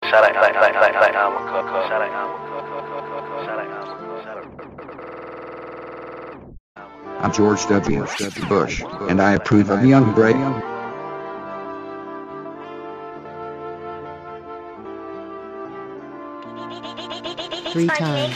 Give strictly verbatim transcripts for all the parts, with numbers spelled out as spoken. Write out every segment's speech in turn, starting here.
Shout out, like, like, like, like, I'm a coco. Shout out, I'm a coco. Shout out, I'm a coco. I'm George W. Bush, and I approve of Young Bray. Three times.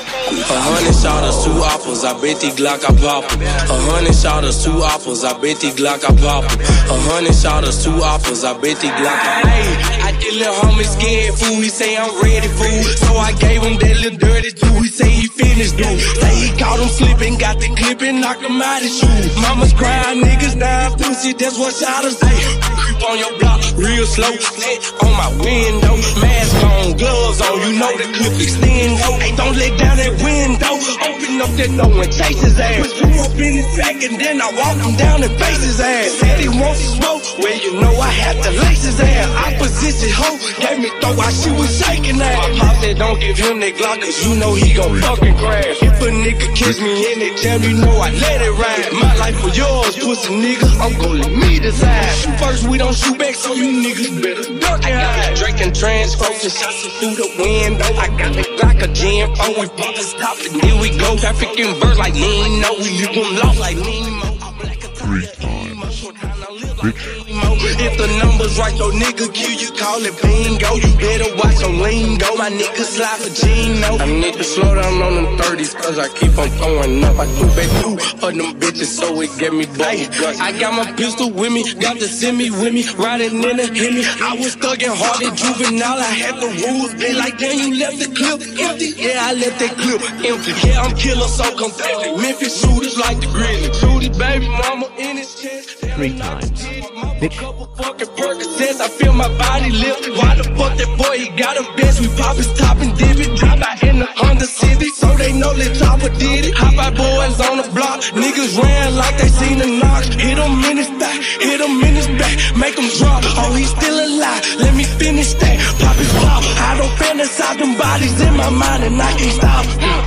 A hundred shotters, two apples, I bet these Glock I pop 'em. A hundred shotters, two apples, I bet these Glock I pop 'em. A hundred shotters, two apples, I bet these Glock I pop 'em. Hey, I get little homie scared, fool, he say I'm ready, fool. So I gave him that little dirty too, he say he finished, dude. Say he caught him slipping, got the clip and knocked him out his shoes. Mama's crying, niggas down, pussy, that's what shotters say. Creep on your block, real slow, net on my window. Mask on, gloves on, you know the clip extend. Hey, don't let down that window. Open up that door and chase his ass. Put you up in his back and then I walk him down and face his ass. Said he wants to smoke, well you know I had to lace his ass. Opposition hoe, gave me throw while she was shaking ass. My pop said don't give him that Glock cause you know he gon' fucking crash. If a nigga kiss me in that jam, you know I let it ride. My life for yours, pussy nigga, I'm gon' let me decide. Shoot first, we don't shoot back, so you niggas better duck and hide. Drake and transfrozen shots through the window. I got the Glock a gym, phone, we bought the stop and here we go. Trafficking birds like Nino, we leave them lost like Nemo. Three times, bitch. If the numbers right, your nigga kill you, call it bingo. You better watch your lingo, my nigga slide for Gino. I need to slow down on them thirties, cause I keep on throwing up. I threw back two of them bitches, so it get me bubble guts. I got my pistol with me, got the semi with me, riding in the Hemi. I was thugging hard at juvenile, I had the rules. They like, damn, you left the clip empty. Yeah, I left that clip empty. Yeah, I'm killer, so completely. Memphis shooters like the Grizzly. Shoot it, baby mama in his chest. Three times. Bitch. Couple fucking Percocets, I feel my body lift. Why the fuck that boy, he got a best? We pop his top and dip it. Drop out in the Honda Civic, so they know that Chopper did it. Hop out boys on the block, niggas ran like they seen the knock. Hit him in his back, hit him in his back, make him drop. Oh, he's still alive, let me finish that. Pop his pop, I don't fantasize them bodies in my mind and I can't stop.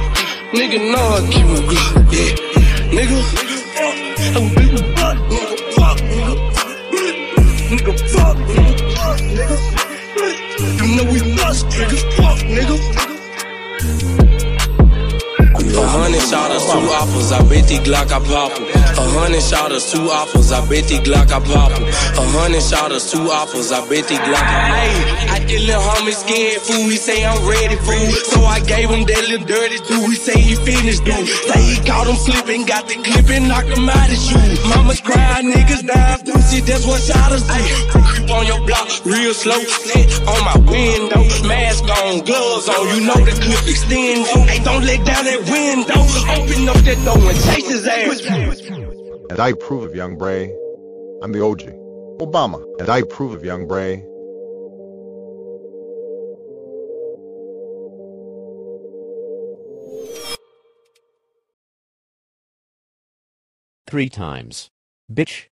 Nigga know I keep a good, yeah. Nigga, fuck, I'm big as fuck, nigga, fuck, nigga. Nigga, fuck, nigga, fuck, nigga. You know we bust, nigga, fuck, nigga. A hundred shotters, two apples, I bet these Glock I pop 'em. A hundred shotters, two apples, I bet these Glock I pop 'em. A hundred shotters, two apples, I bet these Glock I pop 'em. Hey, I get little homie scared, fool, he say I'm ready, fool. So I gave him that little dirty dude, he say he finished, dude. Say he caught him slipping, got the clip and knocked him out his shoes. Mama's crying, niggas down, pussy, that's what shotters do. Creep on your block, real slow, net on my window. Mask on, gloves on, you know the clip extend. Hey, don't let down that window. Open up that door and chase his ass. And I approve of Young Bray. I'm the O G. Obama. And I approve of Young Bray. Three times. Bitch.